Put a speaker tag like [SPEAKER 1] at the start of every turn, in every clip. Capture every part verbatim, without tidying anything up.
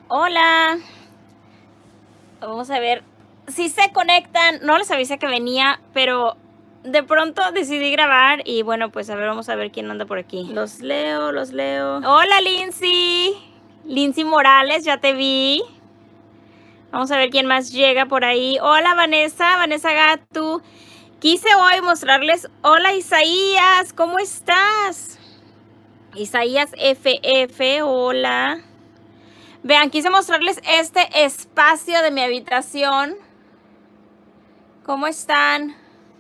[SPEAKER 1] Hola. Vamos a ver si se conectan. No les avisé que venía, pero de pronto decidí grabar y bueno, pues a ver, vamos a ver quién anda por aquí. Los leo, los leo. Hola, Lindsay. Lindsay Morales, ya te vi. Vamos a ver quién más llega por ahí. Hola, Vanessa, Vanessa Gatu. Quise hoy mostrarles. Hola, Isaías, ¿cómo estás? Isaías F F, hola. Vean, quise mostrarles este espacio de mi habitación. ¿Cómo están?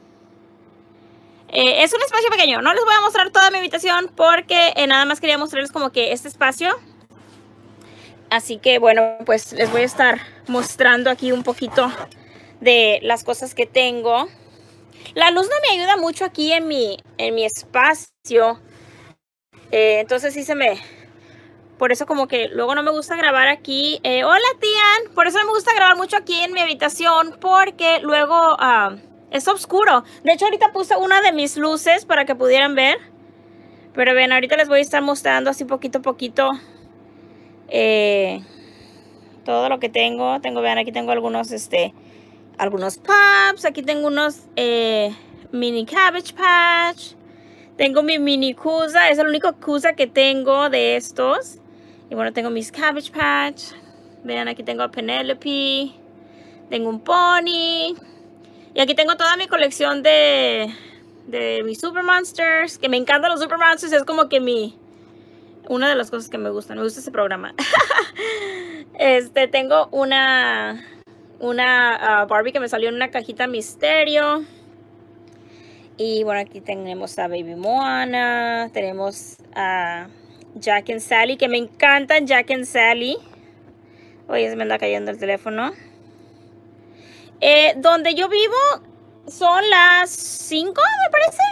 [SPEAKER 1] Eh, es un espacio pequeño. No les voy a mostrar toda mi habitación porque eh, nada más quería mostrarles como que este espacio. Así que bueno, pues les voy a estar mostrando aquí un poquito de las cosas que tengo. La luz no me ayuda mucho aquí en mi, en mi espacio. Eh, entonces sí se me... Por eso como que luego no me gusta grabar aquí. Eh, hola, Tian. Por eso no me gusta grabar mucho aquí en mi habitación. Porque luego uh, es oscuro. De hecho, ahorita puse una de mis luces para que pudieran ver. Pero ven, ahorita les voy a estar mostrando así poquito a poquito. Eh, todo lo que tengo. Tengo, vean, aquí tengo algunos, este... Algunos pops. Aquí tengo unos eh, mini Cabbage Patch. Tengo mi mini Cusa. Es el único Cusa que tengo de estos. Y bueno, tengo mis Cabbage Patch. Vean, aquí tengo a Penelope. Tengo un pony. Y aquí tengo toda mi colección de, de mis Super Monsters. Que me encantan los Super Monsters. Es como que mi... Una de las cosas que me gustan. Me gusta ese programa. este, tengo una... Una uh, Barbie que me salió en una cajita misterio. Y bueno, aquí tenemos a Baby Moana. Tenemos a... Jack and Sally, que me encantan Jack and Sally. Oye, se me anda cayendo el teléfono. Eh, donde yo vivo son las cinco, me parece.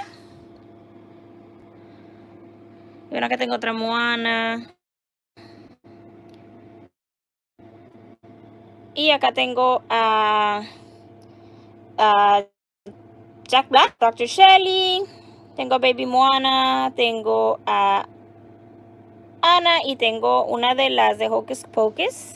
[SPEAKER 1] Y bueno, acá tengo otra Moana. Y acá tengo a, a Jack Black, doctor Shelly. Tengo a Baby Moana. Tengo a Ana y tengo una de las de Hocus Pocus.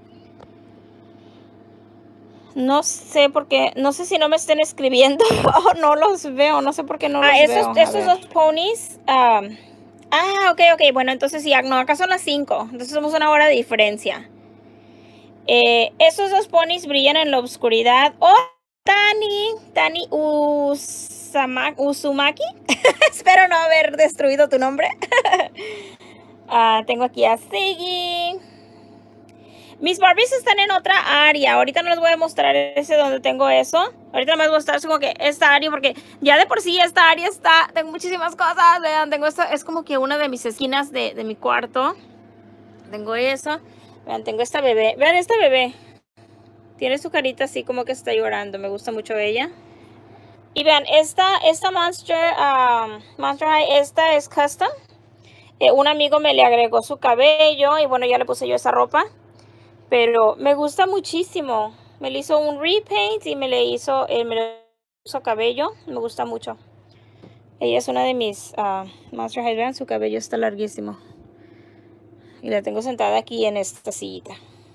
[SPEAKER 1] No sé por qué, no sé si no me estén escribiendo o no los veo, no sé por qué no ah, los esos, veo. Esos dos ponies, um, ah, ok, ok, bueno, entonces sí, no, acá son las cinco, entonces somos una hora de diferencia. Eh, esos dos ponies brillan en la oscuridad. Oh, Tani, Tani Usama, Uzumaki, espero no haber destruido tu nombre. uh, tengo aquí a Siggy. Mis Barbies están en otra área. Ahorita no les voy a mostrar ese donde tengo eso. Ahorita no les voy a mostrar como que esta área, porque ya de por sí esta área está... Tengo muchísimas cosas. Vean, tengo esta... Es como que una de mis esquinas de, de mi cuarto. Tengo eso. Vean, tengo esta bebé. Vean esta bebé. Tiene su carita así como que está llorando. Me gusta mucho ella. Y vean, esta, esta Monster, um, Monster High, esta es custom. Eh, un amigo me le agregó su cabello y bueno, ya le puse yo esa ropa. Pero me gusta muchísimo. Me le hizo un repaint y me le hizo, eh, me le hizo cabello. Me gusta mucho. Ella es una de mis uh, Monster High. Vean, su cabello está larguísimo. Y la tengo sentada aquí en esta sillita.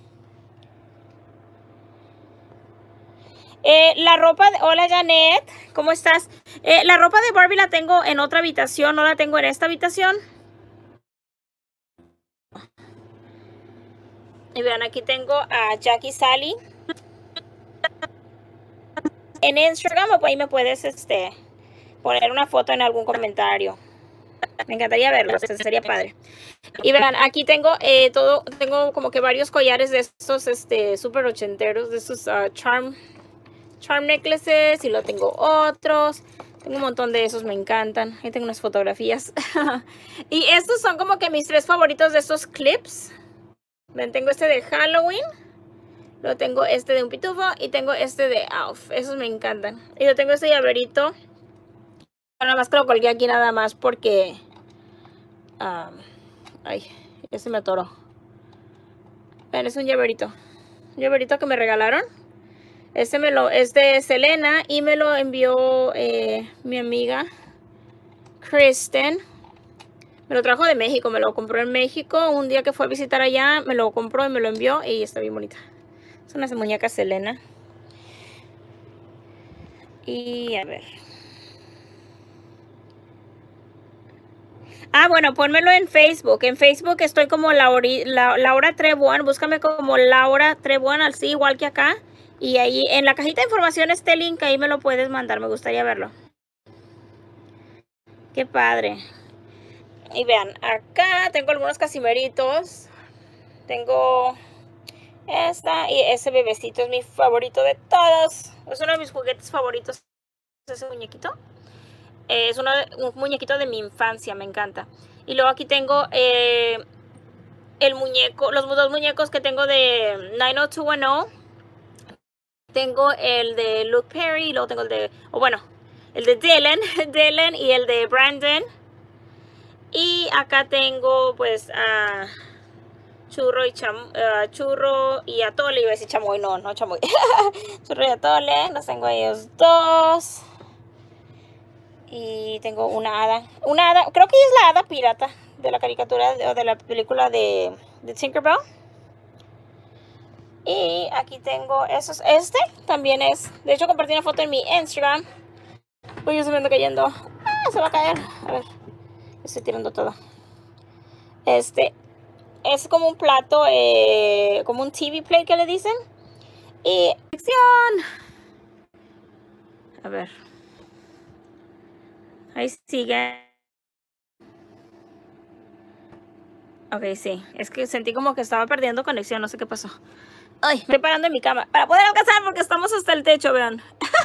[SPEAKER 1] Eh, la ropa de... Hola, Janet. ¿Cómo estás? Eh, la ropa de Barbie la tengo en otra habitación. No la tengo en esta habitación. Y vean, aquí tengo a Jackie Sally. En Instagram, o ahí me puedes este, poner una foto en algún comentario. Me encantaría verlos, sería padre. Y vean, aquí tengo eh, todo, tengo como que varios collares de estos este, súper ochenteros, de estos uh, charm, charm necklaces, y luego tengo otros. Tengo un montón de esos, me encantan. Ahí tengo unas fotografías. Y estos son como que mis tres favoritos de estos clips. Ven, tengo este de Halloween. Luego tengo este de un pitufo y tengo este de Alf. Esos me encantan. Y yo tengo este llaverito. Nada más que lo colgué aquí nada más porque... Um, ay, ese me atoró. Vean, es un llaverito. Un llaverito que me regalaron. Este me lo, es de Selena y me lo envió eh, mi amiga Kristen. Me lo trajo de México, me lo compró en México. Un día que fue a visitar allá, me lo compró y me lo envió y está bien bonita. Son unas muñecas Selena. Y a ver. Ah, bueno, pónmelo en Facebook. En Facebook estoy como Laura, La, Laura Trebuan. Búscame como Laura Trebuan, así igual que acá. Y ahí en la cajita de información este link, ahí me lo puedes mandar. Me gustaría verlo. Qué padre. Y vean, acá tengo algunos casimeritos. Tengo esta y ese bebecito es mi favorito de todos. Es uno de mis juguetes favoritos. Ese muñequito. Eh, es uno de, un muñequito de mi infancia, me encanta. Y luego aquí tengo eh, el muñeco, los dos muñecos que tengo de nueve oh dos one oh. Tengo el de Luke Perry y luego tengo el de, o bueno, el de Dylan, Dylan y el de Brandon. Y acá tengo pues a uh, Churro y Cham, uh, Churro y Atole. Iba a decir Chamoy, no, no Chamoy. Churro y Atole, los tengo a ellos dos. Y tengo una hada, una hada, creo que es la hada pirata de la caricatura o de, de la película de, de Tinkerbell. Y aquí tengo esos, este también es, de hecho compartí una foto en mi Instagram. Uy, yo se me anda cayendo, ah, se va a caer, a ver, estoy tirando todo. Este, es como un plato, eh, como un T V plate que le dicen. Y, acción. A ver. Ahí sigue. Ok, sí. Es que sentí como que estaba perdiendo conexión. No sé qué pasó. Ay, me estoy parando en mi cama para poder alcanzar porque estamos hasta el techo, vean.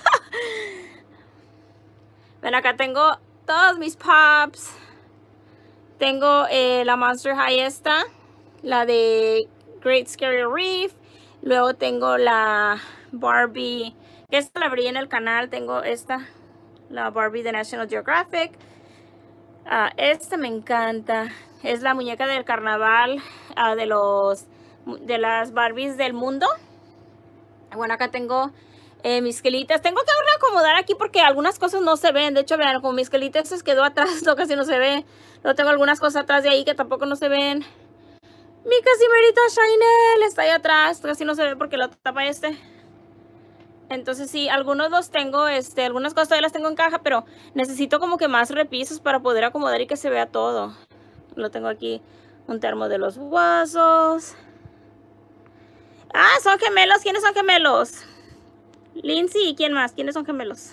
[SPEAKER 1] Ven, acá tengo todos mis pops. Tengo eh, la Monster High esta. La de Great Scary Reef. Luego tengo la Barbie. Esta la abrí en el canal. Tengo esta. La Barbie de National Geographic. Uh, esta me encanta. Es la muñeca del carnaval uh, de los de las Barbies del mundo. Bueno, acá tengo eh, mis esquelitas. Tengo que reacomodar aquí porque algunas cosas no se ven. De hecho, vean, como mi esquelita se quedó atrás, no, casi no se ve. Luego tengo algunas cosas atrás de ahí que tampoco no se ven. Mi casimerito Shinel está ahí atrás. Casi no se ve porque lo tapa este. Entonces sí, algunos los tengo, este, algunas cosas todavía las tengo en caja, pero necesito como que más repisos para poder acomodar y que se vea todo. Lo tengo aquí, un termo de los vasos. Ah, son gemelos. ¿Quiénes son gemelos? Lindsay, ¿y quién más? ¿Quiénes son gemelos?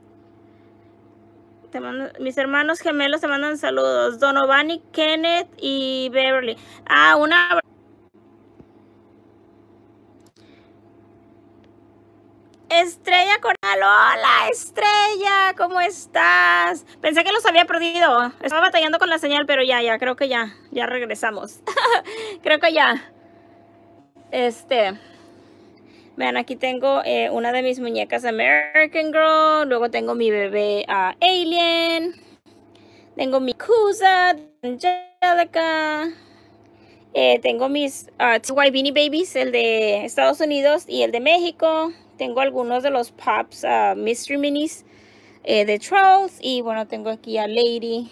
[SPEAKER 1] Te mando, mis hermanos gemelos te mandan saludos. Donovan, Kenneth y Beverly. Ah, una... Estrella Coral, hola Estrella, ¿cómo estás? Pensé que los había perdido, estaba batallando con la señal, pero ya, ya, creo que ya, ya regresamos. Creo que ya. Este, vean, aquí tengo eh, una de mis muñecas American Girl, luego tengo mi bebé uh, Alien, tengo mi Kusa, Angelica, eh, tengo mis uh, T Y Beanie Babies, el de Estados Unidos y el de México. Tengo algunos de los Pops uh, Mystery Minis eh, de Trolls. Y bueno, tengo aquí a Lady.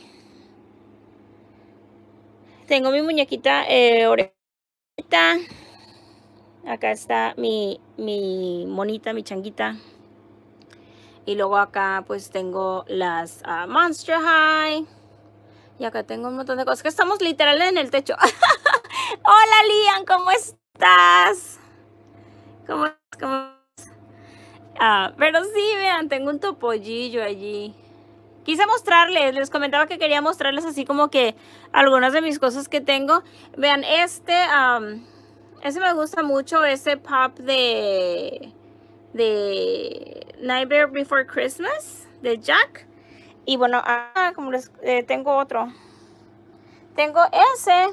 [SPEAKER 1] Tengo mi muñequita eh, orejita. Acá está mi, mi monita, mi changuita. Y luego acá pues tengo las uh, Monster High. Y acá tengo un montón de cosas. Que estamos literal en el techo. Hola Lian, ¿cómo estás? ¿Cómo, cómo Ah, pero sí, vean, tengo un topollillo allí. Quise mostrarles, les comentaba que quería mostrarles así como que algunas de mis cosas que tengo. Vean, este, um, ese me gusta mucho, ese pop de, de Nightmare Before Christmas, de Jack. Y bueno, ah, como les, eh, tengo otro. Tengo ese.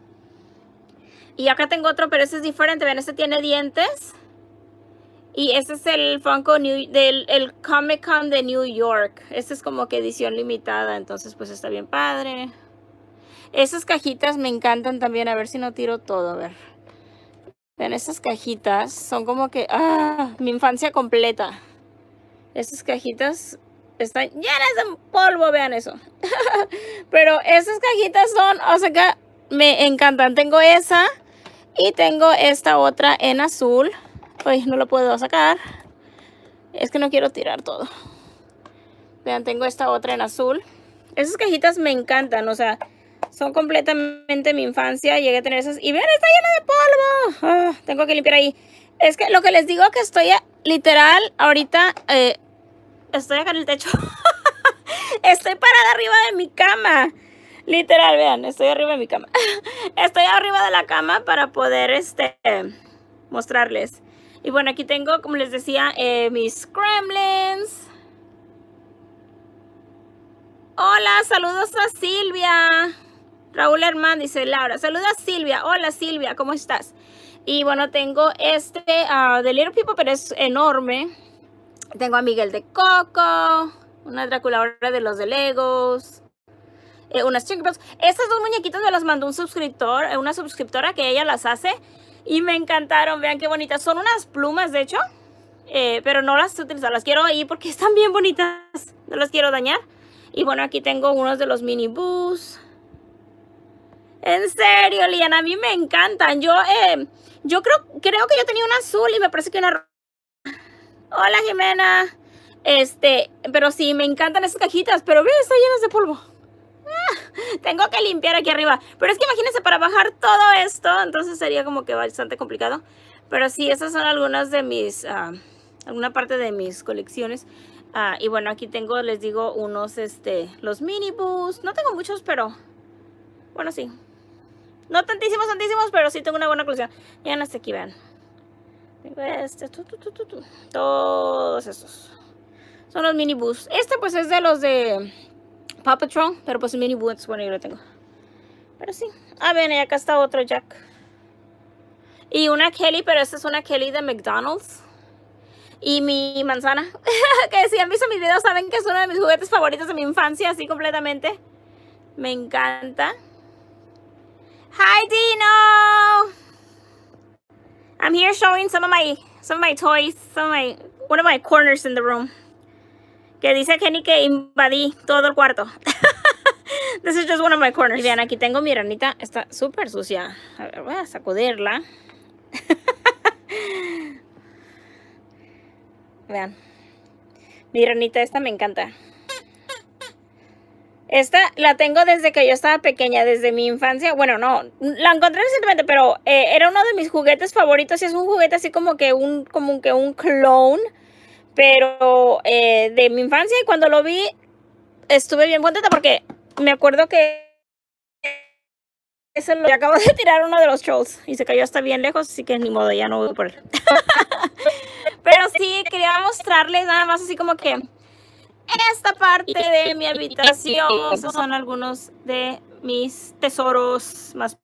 [SPEAKER 1] Y acá tengo otro, pero ese es diferente. Vean, este tiene dientes. Y este es el Funko New, del el Comic Con de New York. Este es como que edición limitada, entonces pues está bien padre. Esas cajitas me encantan también. A ver si no tiro todo, a ver. Vean, estas cajitas son como que... ¡Ah! Mi infancia completa. Estas cajitas están llenas de polvo, vean eso. Pero esas cajitas son, o sea que me encantan. Tengo esa y tengo esta otra en azul. Uy, no lo puedo sacar. Es que no quiero tirar todo. Vean, tengo esta otra en azul. Esas cajitas me encantan, o sea, son completamente mi infancia. Llegué a tener esas. Y vean, está llena de polvo. Oh, tengo que limpiar ahí. Es que lo que les digo que estoy a, literal, ahorita, eh, estoy acá en el techo. Estoy parada arriba de mi cama. Literal, vean, estoy arriba de mi cama. Estoy arriba de la cama para poder, este, mostrarles. Y bueno, aquí tengo, como les decía, eh, mis gremlins. Hola, saludos a Silvia. Raúl Hermán dice Laura. Saludos a Silvia. Hola Silvia, ¿cómo estás? Y bueno, tengo este uh, de Little People, pero es enorme. Tengo a Miguel de Coco, una Draculadora de los de Legos, eh, unas Tinkerbells. Estas dos muñequitas me las mandó un suscriptor, eh, una suscriptora que ella las hace. Y me encantaron, vean qué bonitas. Son unas plumas, de hecho, eh, pero no las utilizo, las quiero ahí porque están bien bonitas. No las quiero dañar. Y bueno, aquí tengo unos de los mini Boos. En serio, Liana, a mí me encantan. Yo, eh, yo creo, creo que yo tenía una azul y me parece que una... Hola, Jimena. Este, pero sí, me encantan esas cajitas, pero vean, están llenas de polvo. Ah, tengo que limpiar aquí arriba. Pero es que imagínense, para bajar todo esto, entonces sería como que bastante complicado. Pero sí, esas son algunas de mis, uh, alguna parte de mis colecciones. Uh, y bueno, aquí tengo, les digo, unos, este, los mini Boos. No tengo muchos, pero, bueno, sí. No tantísimos, tantísimos, pero sí tengo una buena colección. Ya hasta aquí, vean. Tengo este, tu, tu, tu, tu, tu. Todos estos. Son los mini Boos. Este, pues, es de los de Paw Patrol, pero pues el mini Boo, bueno, yo lo tengo. Pero sí. Ah, ven, y acá está otro Jack. Y una Kelly, pero esta es una Kelly de McDonald's. Y mi manzana, que si han visto mis videos saben que es uno de mis juguetes favoritos de mi infancia, así completamente. Me encanta. Hi, Dino! I'm here showing some of my, some of my toys, some of my, one of my corners in the room. Que dice Kenny que invadí todo el cuarto. This is just one of my corners. Y vean, aquí tengo mi ranita. Está súper sucia. A ver, voy a sacudirla. Vean. Mi ranita esta me encanta. Esta la tengo desde que yo estaba pequeña, desde mi infancia. Bueno, no, la encontré recientemente, pero eh, era uno de mis juguetes favoritos. Y es un juguete así como que un, como que un clone. Pero eh, de mi infancia, y cuando lo vi, estuve bien contenta porque me acuerdo que ese lo acabo de tirar uno de los trolls y se cayó hasta bien lejos, así que ni modo, ya no voy por él. Pero sí, quería mostrarles nada más así como que esta parte de mi habitación. Esos son algunos de mis tesoros más.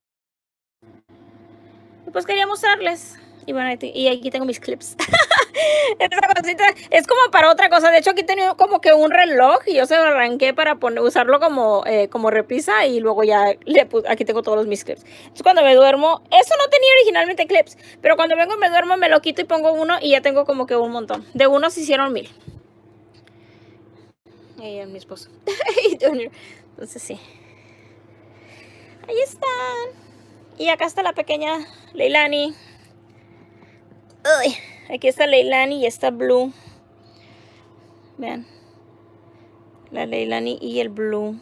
[SPEAKER 1] Y pues quería mostrarles. Y bueno, y aquí tengo mis clips. Esta cosita es como para otra cosa. De hecho, aquí tenía como que un reloj y yo se lo arranqué para poner, usarlo como, eh, como repisa. Y luego ya le puse, aquí tengo todos mis clips. Entonces cuando me duermo, eso no tenía originalmente clips, pero cuando vengo me duermo, me lo quito y pongo uno y ya tengo como que un montón. De uno se hicieron mil. Ahí es mi esposo. Entonces sí. Ahí están. Y acá está la pequeña Leilani. Uy, aquí está Leilani y está Blue. Vean. La Leilani y el Blue.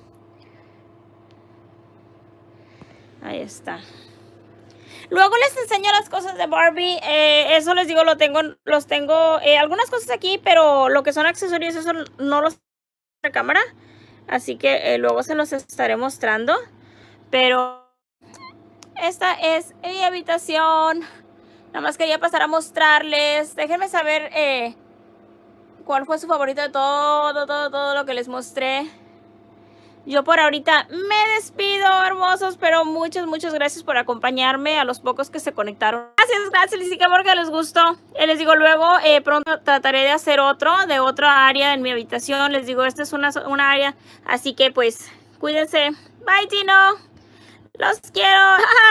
[SPEAKER 1] Ahí está. Luego les enseño las cosas de Barbie. Eh, eso les digo, lo tengo, los tengo. Eh, algunas cosas aquí, pero lo que son accesorios, eso no los tengo en la cámara. Así que eh, luego se los estaré mostrando. Pero esta es mi habitación. Nada más quería pasar a mostrarles. Déjenme saber eh, cuál fue su favorito de todo, todo, todo lo que les mostré. Yo por ahorita me despido, hermosos, pero muchas, muchas gracias por acompañarme, a los pocos que se conectaron. Gracias, gracias, les dije porque les gustó. Eh, les digo, luego eh, pronto trataré de hacer otro, de otra área en mi habitación. Les digo, esta es una, una área, así que pues cuídense. Bye, Tino. Los quiero.